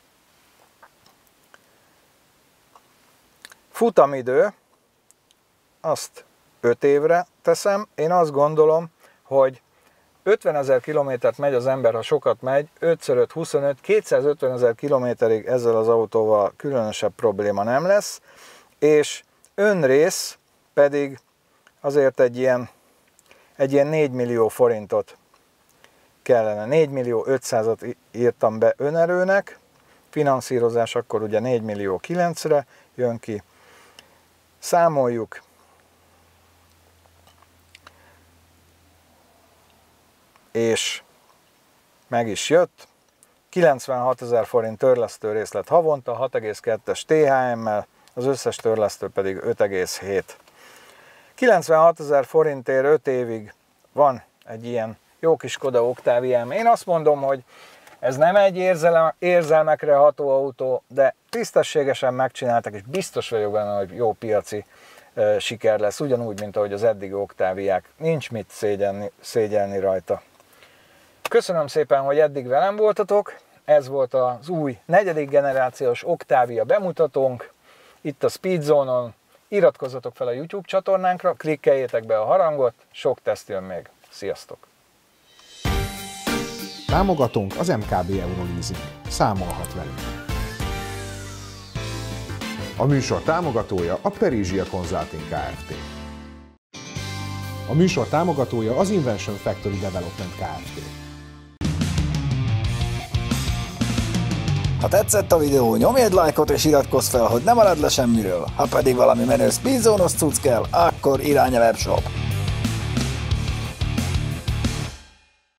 Futamidő, azt öt évre teszem. Én azt gondolom, hogy ötvenezer kilométert megy az ember, ha sokat megy, ötször öt huszonöt, kétszázötven ezer kilométerig ezzel az autóval különösebb probléma nem lesz, és önrész pedig azért egy ilyen, egy ilyen négy millió forintot kellene. négy millió ötszázat írtam be önerőnek, finanszírozás akkor ugye négy millió kilencre jön ki. Számoljuk. És meg is jött. kilencvenhat ezer forint törlesztő részlet havonta, hat egész kettes té há emmel, az összes törlesztő pedig öt egész hét. kilencvenhat ezer forintért öt évig van egy ilyen jó kis Skoda Octaviám. Én azt mondom, hogy ez nem egy érzelem, érzelmekre ható autó, de tisztességesen megcsináltak, és biztos vagyok benne, hogy jó piaci e, siker lesz, ugyanúgy, mint ahogy az eddigi Octaviák. Nincs mit szégyelni, szégyelni rajta. Köszönöm szépen, hogy eddig velem voltatok. Ez volt az új negyedik generációs Octavia bemutatónk, itt a Speedzone-on. Iratkozzatok fel a YouTube csatornánkra, klikkeljétek be a harangot, sok teszt jön még. Sziasztok! Támogatónk az em ká bé Euroleasing. Számolhat velünk. A műsor támogatója a Perizsia Consulting Kft. A műsor támogatója az Invention Factory Development Kft. Ha tetszett a videó, nyomj egy lájkot és iratkozz fel, hogy ne maradj le semmiről. Ha pedig valami menő Speedzone-os cucc kell, akkor irány a webshop.